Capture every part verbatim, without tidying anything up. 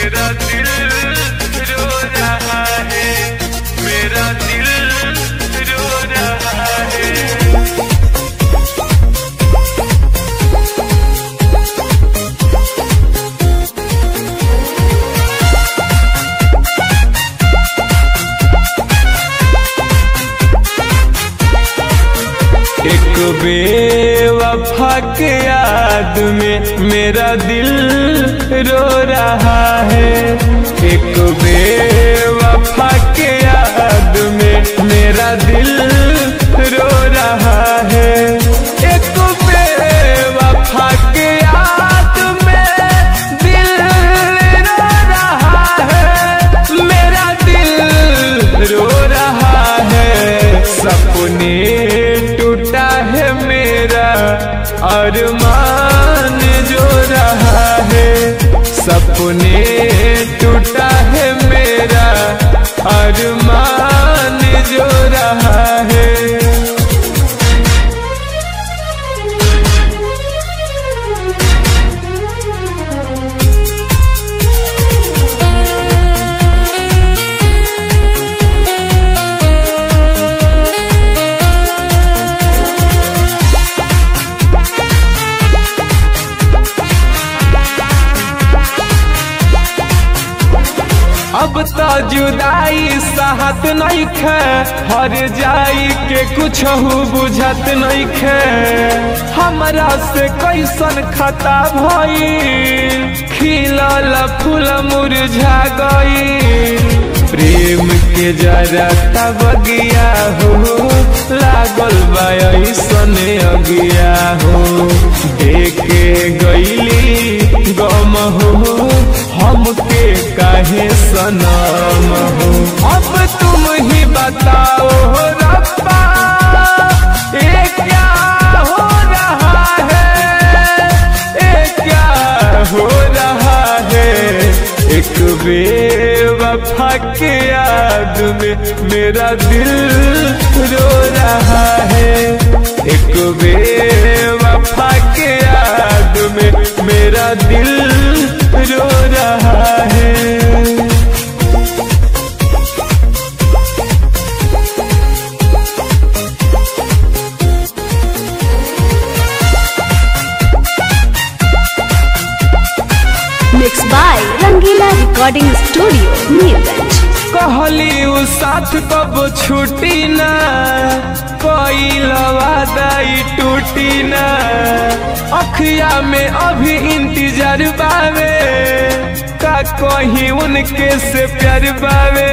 मेरा दिल रो रहा है, मेरा दिल रो रहा है। एक बेवफा के याद में मेरा दिल रो रहा है, एक बेवफा के याद में मेरा दिल रो रहा है, एक बेवफा के याद में दिल रो रहा है, मेरा दिल रो रहा है। सपने टूटा है मेरा अरमान जो रहा है, सपने टूटा है मेरा अरमान जो रहा है। अब तो जुदाई सहत नहीं खे, हर जाई के कुछ बुझत नहीं खे, हमरा से कैसन खता भई, खिलल फूल मुरझा गई, प्रेम के जरा बगिया हो, लागल बा ऐसन अगिया हो, देखे गईली गम हो, हमके काहे सनम हो। अब तुम ही बताओ रब्बा, ये क्या हो रहा है, ये क्या हो रहा है। एक बेवफा के याद में मेरा दिल रो रहा है, एक बेवफा के याद में मेरा दिल रो रहा है। Mixed by Rangila Recording Studio, Neerganj। कहली उ साथ कब छूटी ना, कोई लवादाई टूटी ना, अखिया में अभी इंतजार बावे, का कहीं उनके से प्यार बावे,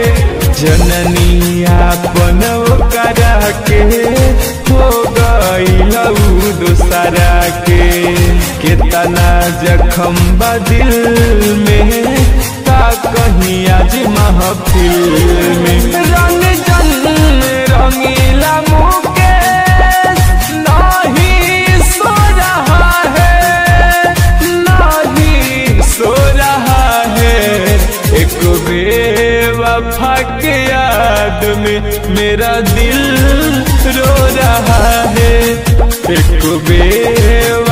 जननी आपन करा के हो गई लऊ दूसरा के, कितना जख्म बा दिल में, का कहीं आज महफिल में। रंग जन रंगीला मुकेश नहीं सो रहा है, नहीं सो रहा है, एक बेवफा के याद में मेरा दिल रो रहा है, एक बेवफा